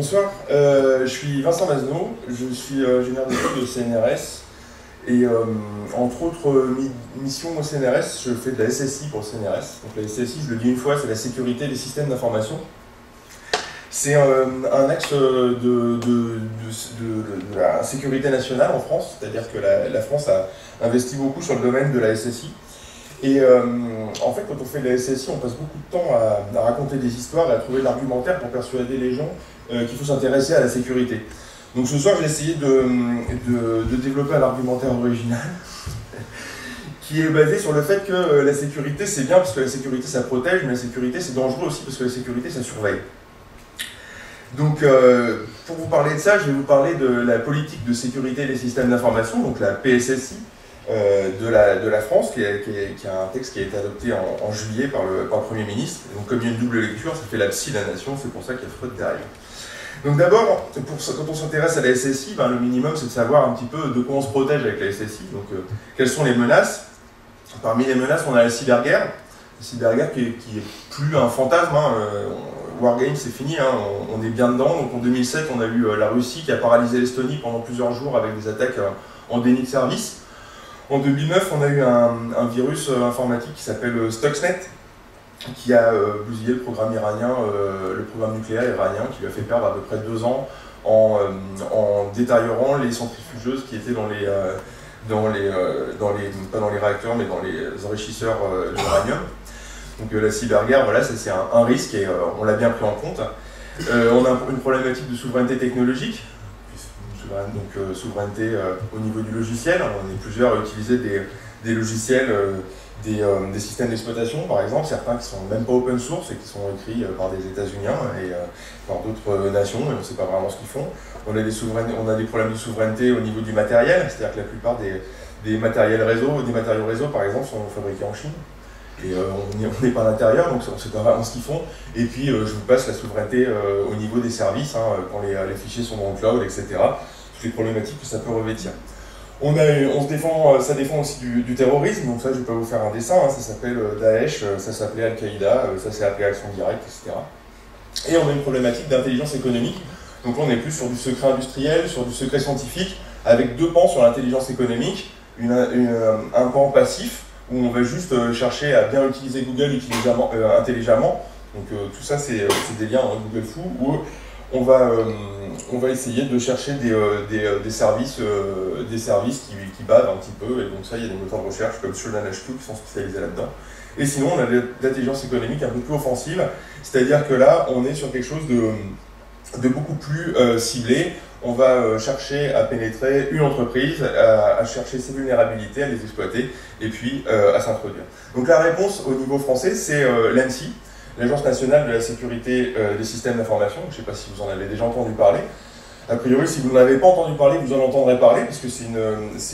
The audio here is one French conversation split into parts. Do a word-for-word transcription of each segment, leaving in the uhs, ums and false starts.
bonsoir, euh, je suis Vincent Mazneau, je suis euh, ingénieur d'études au C N R S et euh, entre autres euh, missions au C N R S, je fais de la S S I pour le C N R S. Donc la S S I, je le dis une fois, c'est la sécurité des systèmes d'information. C'est euh, un axe de, de, de, de, de la sécurité nationale en France, c'est-à-dire que la, la France a investi beaucoup sur le domaine de la S S I. Et euh, en fait, quand on fait de la S S I, on passe beaucoup de temps à, à raconter des histoires et à trouver de l'argumentaire pour persuader les gens euh, qu'il faut s'intéresser à la sécurité. Donc ce soir, j'ai essayé de, de, de développer un argumentaire original qui est basé sur le fait que la sécurité, c'est bien parce que la sécurité, ça protège, mais la sécurité, c'est dangereux aussi parce que la sécurité, ça surveille. Donc, euh, pour vous parler de ça, je vais vous parler de la politique de sécurité des systèmes d'information, donc la P S S I, Euh, de, la, de la France, qui, est, qui, est, qui a un texte qui a été adopté en, en juillet par le, par le Premier ministre. Donc comme il y a une double lecture, ça fait la psy de la nation, c'est pour ça qu'il y a Freud derrière. Donc d'abord, quand on s'intéresse à la S S I, ben, le minimum c'est de savoir un petit peu de quoi on se protège avec la S S I, donc euh, quelles sont les menaces. Parmi les menaces, on a la cyberguerre, la cyberguerre qui est, qui est plus un fantasme, hein. euh, Wargame c'est fini, hein. on, on est bien dedans. Donc en deux mille sept, on a eu euh, la Russie qui a paralysé l'Estonie pendant plusieurs jours avec des attaques euh, en déni de service. En deux mille neuf, on a eu un, un virus informatique qui s'appelle Stuxnet, qui a euh, bousillé le programme iranien, euh, le programme nucléaire iranien, qui lui a fait perdre à peu près deux ans en, euh, en détériorant les centrifugeuses qui étaient dans les, euh, dans les, euh, dans les, pas dans les réacteurs, mais dans les enrichisseurs euh, d'uranium. Donc euh, la cyberguerre, voilà, c'est un, un risque et euh, on l'a bien pris en compte. Euh, on a une problématique de souveraineté technologique. Donc euh, souveraineté euh, au niveau du logiciel, on est plusieurs à utiliser des, des logiciels, euh, des, euh, des systèmes d'exploitation par exemple, certains qui sont même pas open source et qui sont écrits euh, par des États-Uniens et euh, par d'autres euh, nations, et on ne sait pas vraiment ce qu'ils font. On a, des on a des problèmes de souveraineté au niveau du matériel, c'est-à-dire que la plupart des, des matériels réseau, des matériaux réseau par exemple sont fabriqués en Chine. Et euh, on n'est pas à l'intérieur, donc on ne sait pas vraiment ce qu'ils font. Et puis euh, je vous passe la souveraineté euh, au niveau des services, hein, quand les, les fichiers sont dans le cloud, et cetera. Les problématiques que ça peut revêtir. On, a, on se défend, ça défend aussi du, du terrorisme, donc ça je ne vais pas vous faire un dessin, hein, ça s'appelle Daesh, ça s'appelait Al-Qaïda, ça s'est appelé Action Directe, et cetera. Et on a une problématique d'intelligence économique, donc on est plus sur du secret industriel, sur du secret scientifique, avec deux pans sur l'intelligence économique, une, une, un pan passif, où on va juste chercher à bien utiliser Google intelligemment, euh, intelligemment. Donc euh, tout ça c'est des liens en Google Foo, où on va, euh, on va essayer de chercher des, euh, des, euh, des services, euh, des services qui, qui bavent un petit peu, et donc ça, il y a des moteurs de recherche comme Shodan H Q qui sont spécialisés là-dedans. Et sinon, on a de l'intelligence économique un peu plus offensive, c'est-à-dire que là, on est sur quelque chose de, de beaucoup plus euh, ciblé. On va euh, chercher à pénétrer une entreprise, à, à chercher ses vulnérabilités, à les exploiter, et puis euh, à s'introduire. Donc la réponse au niveau français, c'est euh, l'A N S I, l'Agence nationale de la sécurité euh, des systèmes d'information. Je ne sais pas si vous en avez déjà entendu parler. A priori, si vous n'en avez pas entendu parler, vous en entendrez parler, puisque c'est une,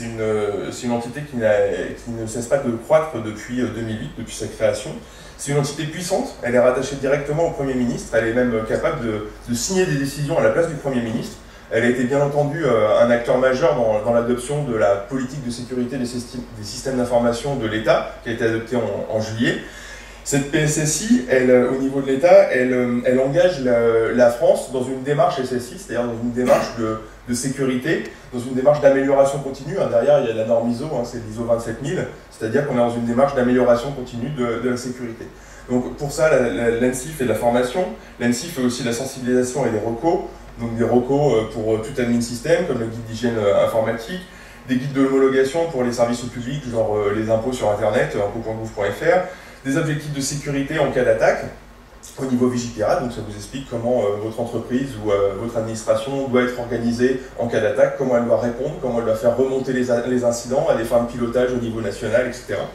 une, une entité qui, qui ne cesse pas de croître depuis deux mille huit, depuis sa création. C'est une entité puissante, elle est rattachée directement au Premier ministre, elle est même capable de, de signer des décisions à la place du Premier ministre. Elle a été bien entendu euh, un acteur majeur dans, dans l'adoption de la politique de sécurité des, des systèmes d'information de l'État, qui a été adoptée en, en juillet. Cette P S S I, elle, au niveau de l'État, elle, elle engage la, la France dans une démarche S S I, c'est-à-dire dans une démarche de, de sécurité, dans une démarche d'amélioration continue. Hein, derrière, il y a la norme I S O, hein, c'est l'I S O vingt-sept mille, c'est-à-dire qu'on est dans une démarche d'amélioration continue de, de la sécurité. Donc pour ça, l'A N S I fait de la formation, l'A N S I fait aussi de la sensibilisation et des recos, donc des recos pour tout admin système, comme le guide d'hygiène informatique, des guides de l'homologation pour les services au public, genre les impôts sur Internet, impôts point gouv point F R, des objectifs de sécurité en cas d'attaque au niveau Vigipirate, donc ça vous explique comment euh, votre entreprise ou euh, votre administration doit être organisée en cas d'attaque, comment elle doit répondre, comment elle doit faire remonter les, les incidents à des fins de pilotage au niveau national, et cetera.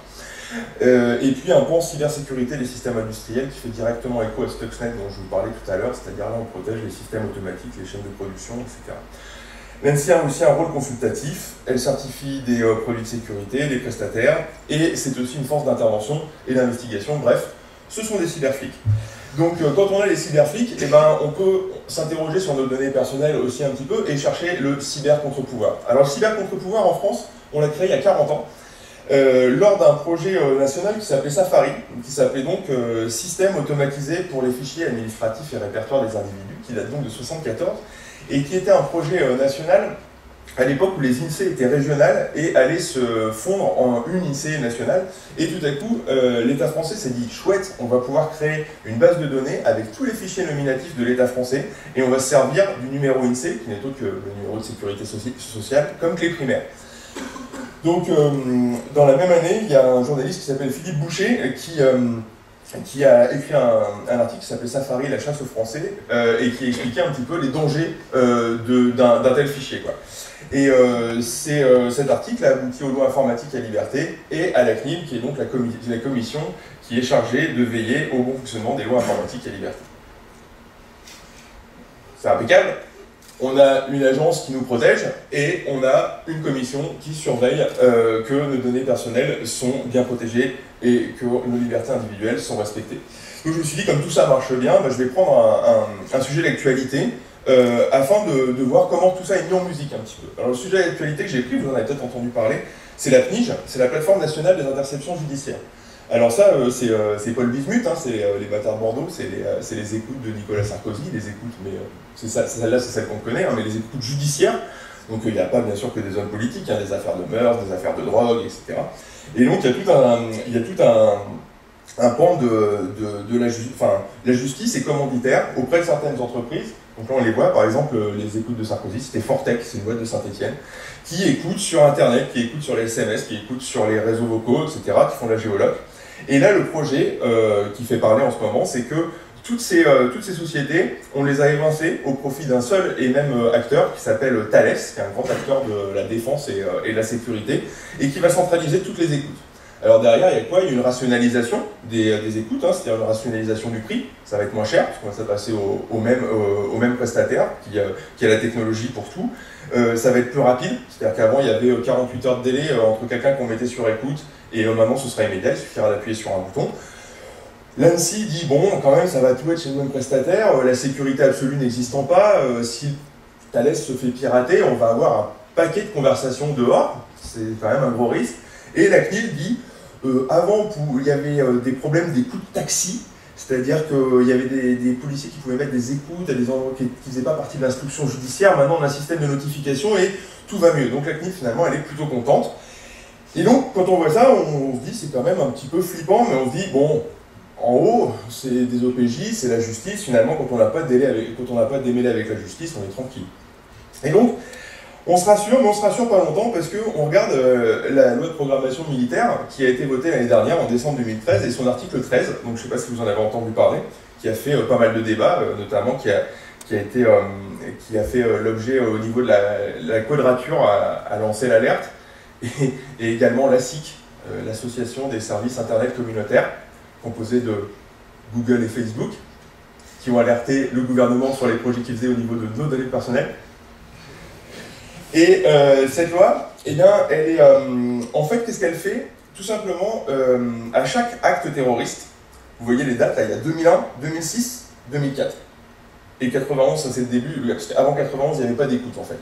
Euh, et puis un pan cybersécurité des systèmes industriels qui fait directement écho à Stuxnet dont je vous parlais tout à l'heure, c'est-à-dire là on protège les systèmes automatiques, les chaînes de production, et cetera. L'A N S I a aussi un rôle consultatif, elle certifie des euh, produits de sécurité, des prestataires, et c'est aussi une force d'intervention et d'investigation, bref, ce sont des cyberflics. Donc euh, quand on a les cyberflics, eh ben, on peut s'interroger sur nos données personnelles aussi un petit peu et chercher le cyber contre-pouvoir. Alors le cyber contre-pouvoir en France, on l'a créé il y a quarante ans, euh, lors d'un projet euh, national qui s'appelait Safari, qui s'appelait donc euh, Système automatisé pour les fichiers administratifs et répertoires des individus, qui date donc de soixante-quatorze, et qui était un projet euh, national à l'époque où les INSEE étaient régionales et allaient se fondre en une INSEE nationale. Et tout à coup, euh, l'État français s'est dit, chouette, on va pouvoir créer une base de données avec tous les fichiers nominatifs de l'État français, et on va se servir du numéro INSEE, qui n'est autre que le numéro de sécurité soci sociale, comme clé primaire. Donc, euh, dans la même année, il y a un journaliste qui s'appelle Philippe Boucher, qui... Euh, qui a écrit un, un article qui s'appelait Safari, la chasse aux Français, euh, et qui expliquait un petit peu les dangers euh, d'un tel fichier, quoi. Et euh, c'est euh, cet article a abouti aux lois informatiques à liberté et à la C N I L, qui est donc la, commi la commission qui est chargée de veiller au bon fonctionnement des lois informatiques à liberté. C'est impeccable. On a une agence qui nous protège et on a une commission qui surveille euh, que nos données personnelles sont bien protégées et que nos libertés individuelles sont respectées. Donc je me suis dit, comme tout ça marche bien, bah, je vais prendre un, un, un sujet d'actualité euh, afin de, de voir comment tout ça est mis en musique un petit peu. Alors le sujet d'actualité que j'ai pris, vous en avez peut-être entendu parler, c'est la P N I J, c'est la plateforme nationale des interceptions judiciaires. Alors ça, euh, c'est euh, Paul Bismuth, hein, c'est euh, les bâtards de Bordeaux, c'est les, euh, les écoutes de Nicolas Sarkozy, les écoutes, mais euh, c'est celle-là, c'est celle qu'on connaît, hein, mais les écoutes judiciaires. Donc il euh, n'y a pas bien sûr que des hommes politiques, hein, des affaires de meurtre, des affaires de drogue, et cetera. Et donc il y a tout un, il y a tout un, un pan de, de, de la, ju enfin, la justice est commanditaire auprès de certaines entreprises. Donc là on les voit, par exemple les écoutes de Sarkozy, c'était Fortec, c'est une boîte de Saint-Etienne, qui écoute sur Internet, qui écoute sur les S M S, qui écoute sur les réseaux vocaux, et cetera, qui font la géologue. Et là, le projet euh, qui fait parler en ce moment, c'est que toutes ces, euh, toutes ces sociétés, on les a évincées au profit d'un seul et même euh, acteur qui s'appelle Thales, qui est un grand acteur de la défense et, euh, et de la sécurité, et qui va centraliser toutes les écoutes. Alors derrière, il y a quoi? Il y a une rationalisation des, des écoutes, hein, c'est-à-dire une rationalisation du prix, ça va être moins cher, parce qu'on va s'adresser au, au, même, au, au même prestataire qui, euh, qui a la technologie pour tout. Euh, ça va être plus rapide, c'est-à-dire qu'avant il y avait quarante-huit heures de délai euh, entre quelqu'un qu'on mettait sur écoute et euh, maintenant ce sera immédiat, il suffira d'appuyer sur un bouton. L'ANSSI dit bon, quand même ça va tout être chez le même prestataire, euh, la sécurité absolue n'existant pas, euh, si Thales se fait pirater, on va avoir un paquet de conversations dehors, c'est quand même un gros risque. Et la C N I L dit euh, avant pour, il y avait euh, des problèmes des coûts de taxi. C'est-à-dire qu'il y avait des, des policiers qui pouvaient mettre des écoutes à des endroits qui ne faisaient pas partie de l'instruction judiciaire. Maintenant, on a un système de notification et tout va mieux. Donc la C N I L, finalement, elle est plutôt contente. Et donc, quand on voit ça, on, on se dit c'est quand même un petit peu flippant, mais on se dit, bon, en haut, c'est des O P J, c'est la justice. Finalement, quand on n'a pas de délai avec, quand on n'a pas de démêlé avec la justice, on est tranquille. Et donc, on se rassure, mais on se rassure pas longtemps parce qu'on regarde euh, la loi de programmation militaire qui a été votée l'année dernière, en décembre deux mille treize, et son article treize, donc je ne sais pas si vous en avez entendu parler, qui a fait euh, pas mal de débats, euh, notamment qui a, qui a, été, euh, qui a fait euh, l'objet euh, au niveau de la, la quadrature à, à lancer l'alerte, et, et également l'A S I C, euh, l'association des services internet communautaires, composée de Google et Facebook, qui ont alerté le gouvernement sur les projets qu'ils faisaient au niveau de nos données personnelles. Et euh, cette loi, eh bien, elle est, euh, en fait, qu'est-ce qu'elle fait? Tout simplement, euh, à chaque acte terroriste, vous voyez les dates, là, il y a deux mille un, deux mille six, deux mille quatre. Et quatre-vingt-onze, ça c'est le début, avant quatre-vingt-onze, il n'y avait pas d'écoute en fait.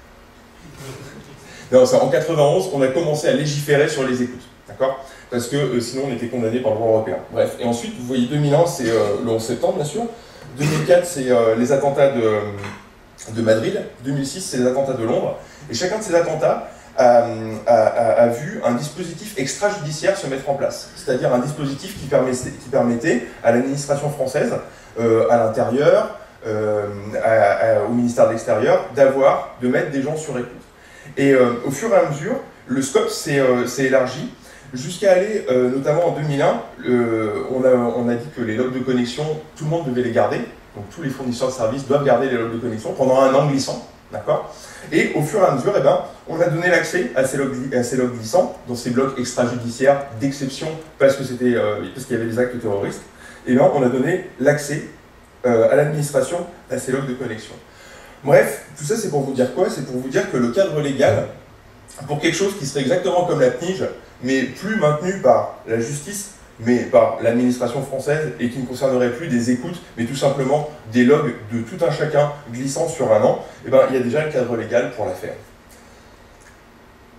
Non, en quatre-vingt-onze, on a commencé à légiférer sur les écoutes, d'accord? Parce que euh, sinon on était condamné par le droit européen. Bref, et ensuite, vous voyez deux mille un, c'est euh, le onze septembre, bien sûr. deux mille quatre, c'est euh, les attentats de... Euh, de Madrid, deux mille six, c'est les attentats de Londres, et chacun de ces attentats a, a, a, a vu un dispositif extrajudiciaire se mettre en place, c'est-à-dire un dispositif qui permettait, qui permettait à l'administration française, euh, à l'intérieur, euh, au ministère de l'Extérieur, d'avoir, de mettre des gens sur écoute. Et euh, au fur et à mesure, le scope s'est euh, élargi, jusqu'à aller, euh, notamment en deux mille un, euh, on, a, on a dit que les logs de connexion, tout le monde devait les garder. Donc tous les fournisseurs de services doivent garder les logs de connexion pendant un an glissant, d'accord? Et au fur et à mesure, eh ben, on a donné l'accès à ces logs, à ces logs glissants, dans ces blocs extrajudiciaires d'exception, parce que c'était, euh, parce qu'il y avait des actes terroristes. Et ben, on a donné l'accès euh, à l'administration à ces logs de connexion. Bref, tout ça c'est pour vous dire quoi? C'est pour vous dire que le cadre légal, pour quelque chose qui serait exactement comme la P N I J, mais plus maintenu par la justice, mais par l'administration française, et qui ne concernerait plus des écoutes, mais tout simplement des logs de tout un chacun glissant sur un an, et ben, il y a déjà un cadre légal pour la faire.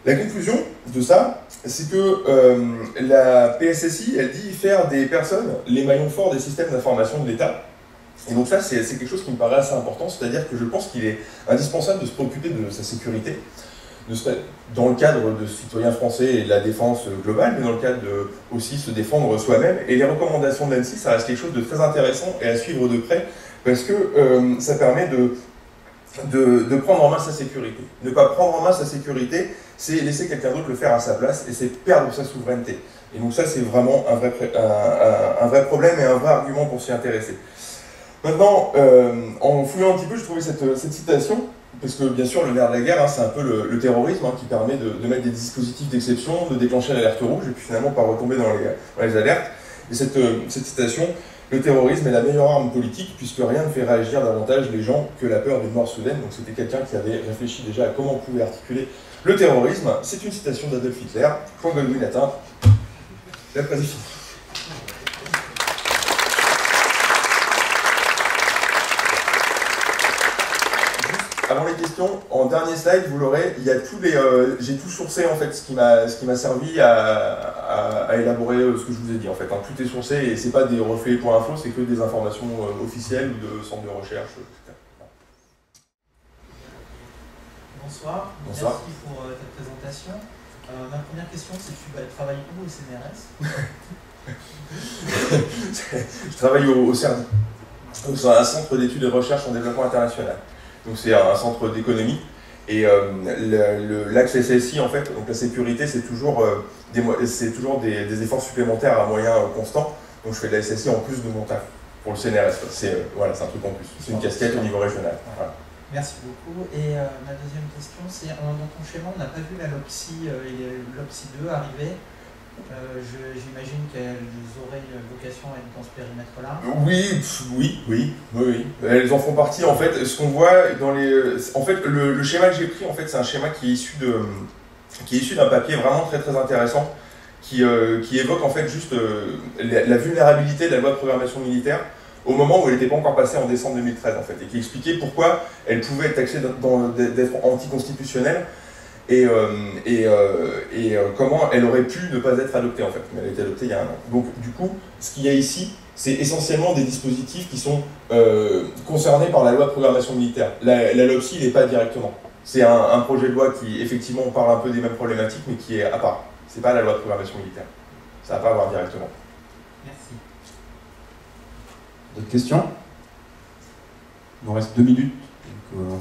La conclusion de ça, c'est que euh, la P S S I, elle dit faire des personnes les maillons forts des systèmes d'information de l'État. Et donc ça, c'est quelque chose qui me paraît assez important, c'est-à-dire que je pense qu'il est indispensable de se préoccuper de sa sécurité, de se, dans le cadre de citoyens français et de la défense globale, mais dans le cadre de aussi se défendre soi-même. Et les recommandations de l'ANSSI, ça reste quelque chose de très intéressant et à suivre de près, parce que euh, ça permet de, de, de prendre en main sa sécurité. Ne pas prendre en main sa sécurité, c'est laisser quelqu'un d'autre le faire à sa place, et c'est perdre sa souveraineté. Et donc ça, c'est vraiment un vrai, un, un, un vrai problème et un vrai argument pour s'y intéresser. Maintenant, euh, en fouillant un petit peu, je trouvais cette, cette citation, parce que bien sûr, le nerf de la guerre, hein, c'est un peu le, le terrorisme hein, qui permet de, de mettre des dispositifs d'exception, de déclencher l'alerte rouge, et puis finalement pas retomber dans les, dans les alertes. Et cette, cette citation, le terrorisme est la meilleure arme politique, puisque rien ne fait réagir davantage les gens que la peur d'une mort soudaine. Donc c'était quelqu'un qui avait réfléchi déjà à comment on pouvait articuler le terrorisme. C'est une citation d'Adolf Hitler, point Goldwyn atteint. La présidence. Avant les questions, en dernier slide, vous l'aurez, il y a tous les, euh, j'ai tout sourcé en fait, ce qui m'a, ce qui m'a servi à, à, à élaborer euh, ce que je vous ai dit en fait. Hein. Tout est sourcé et c'est pas des reflets pour info, c'est que des informations euh, officielles ou de centres de recherche, et cetera. Bonsoir. Bonsoir. Merci pour euh, ta présentation. Euh, ma première question, c'est tu bah, travailles où au C N R S? Je travaille au, au CERDI, c'est un centre d'études et de recherche en développement international. Donc c'est un centre d'économie et euh, l'axe S S I en fait, donc la sécurité c'est toujours, euh, des, toujours des, des efforts supplémentaires à moyens euh, constants. Donc je fais de la S S I en plus de mon taf pour le C N R S. C'est euh, voilà, c'est un truc en plus. C'est une casquette au niveau régional. Voilà. Merci beaucoup. Et euh, ma deuxième question, c'est dans ton schéma, on n'a pas vu la LOPSI euh, et l'OPSI deux arriver. Euh, J'imagine qu'elles auraient vocation à être dans ce périmètre-là. Oui, oui, oui, oui, oui. Elles en font partie. En fait, ce qu'on voit dans les, en fait, le, le schéma que j'ai pris, en fait, c'est un schéma qui est issu de, qui est issu d'un papier vraiment très très intéressant, qui, euh, qui évoque en fait juste euh, la, la vulnérabilité de la loi de programmation militaire au moment où elle n'était pas encore passée en décembre deux mille treize, en fait, et qui expliquait pourquoi elle pouvait être taxée d'être anticonstitutionnelle. Et, euh, et, euh, et euh, comment elle aurait pu ne pas être adoptée en fait, mais elle a été adoptée il y a un an. Donc du coup, ce qu'il y a ici, c'est essentiellement des dispositifs qui sont euh, concernés par la loi de programmation militaire. La, la LOPSI, il n'est pas directement. C'est un, un projet de loi qui, effectivement, parle un peu des mêmes problématiques, mais qui est à part. C'est pas la loi de programmation militaire. Ça va pas à voir directement. Merci. D'autres questions? Il nous reste deux minutes. Donc, euh,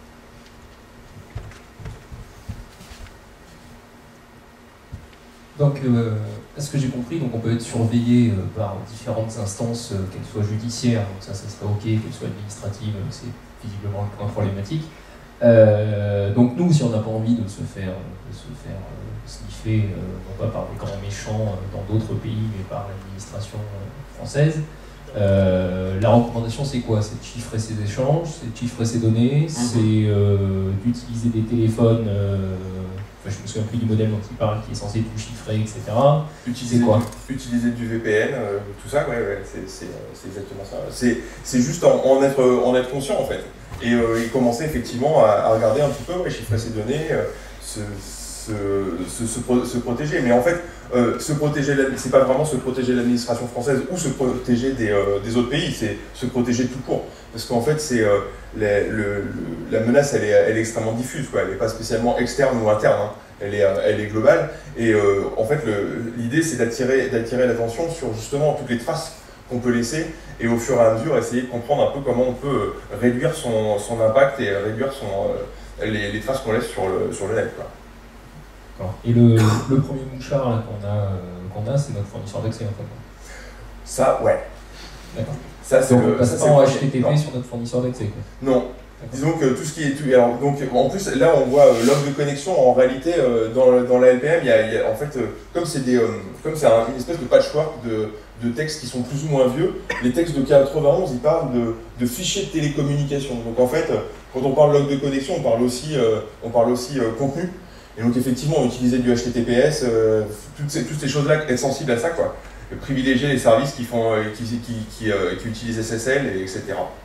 Donc, euh, à ce que j'ai compris, donc on peut être surveillé euh, par différentes instances, euh, qu'elles soient judiciaires, donc ça, ça serait OK, qu'elles soient administratives, c'est visiblement le point problématique. Euh, donc nous, si on n'a pas envie de se faire, de se faire euh, sniffer, euh, non pas par des grands méchants euh, dans d'autres pays, mais par l'administration euh, française, euh, la recommandation c'est quoi? C'est de chiffrer ses échanges, c'est de chiffrer ses données, mmh. c'est euh, d'utiliser des téléphones... Euh, Enfin, je me souviens plus du modèle dont il parle, qui est censé tout chiffrer, et cetera. Utiliser quoi du, Utiliser du V P N, euh, tout ça, ouais, ouais, c'est exactement ça. C'est juste en, en, être, en être conscient, en fait. Et, euh, et commencer effectivement à, à regarder un petit peu, ouais, chiffrer ses données, euh, se, se, se, se, pro se protéger. Mais en fait, euh, se protéger, c'est pas vraiment se protéger de l'administration française ou se protéger des, euh, des autres pays, c'est se protéger tout court. Parce qu'en fait, c'est euh, le, le, la menace, elle est, elle est extrêmement diffuse, quoi. Elle n'est pas spécialement externe ou interne, hein. elle, est, elle est globale. Et euh, en fait, l'idée, c'est d'attirer d'attirer l'attention sur justement toutes les traces qu'on peut laisser et au fur et à mesure, essayer de comprendre un peu comment on peut réduire son, son impact et réduire son, euh, les, les traces qu'on laisse sur le, sur le net, quoi. Et le, le premier mouchard qu'on a, euh, qu'on a c'est notre fournisseur d'accès, en fait. Ça, ouais. D'accord. Ça, c'est le, passe pas en H T T P sur notre fournisseur d'accès, quoi. Non. Disons que tout ce qui est... Tout, alors, donc, en plus, là, on voit euh, log de connexion. En réalité, euh, dans, dans la L P M, il y a, il y a en fait, euh, comme c'est euh, un, une espèce de patchwork de, de textes qui sont plus ou moins vieux, les textes de quatre-vingt-onze, ils parlent de, de fichiers de télécommunication. Donc, en fait, quand on parle log de connexion, on parle aussi, euh, on parle aussi euh, contenu. Et donc, effectivement, utiliser du H T T P S, euh, toutes ces, toutes ces choses-là, être sensible à ça, quoi. Privilégier les services qui, font, euh, qui, qui, qui, euh, qui utilisent S S L, et etc.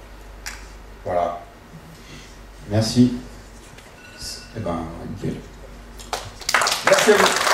Voilà. Merci. Eh ben, nickel. Merci à vous.